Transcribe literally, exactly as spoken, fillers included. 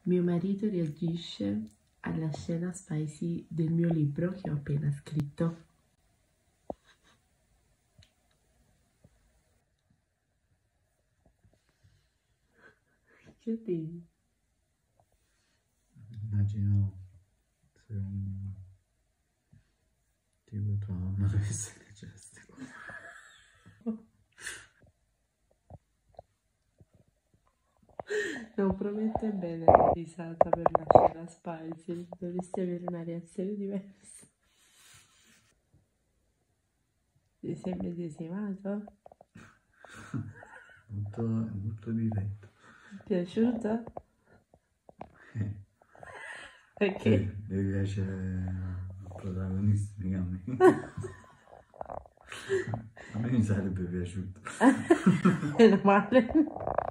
Mio marito reagisce alla scena spicy del mio libro che ho appena scritto. Che devi? Immagino se un tipo tua mamma dovesse leggere queste cose. Non promette bene la risata per la scena spicy, dovresti avere una reazione diversa. Ti sei medesimato? Molto, molto diretto. Ti è piaciuto? Eh, Perché? deve piacere al protagonista, mica a me. A me mi sarebbe piaciuto. Meno male.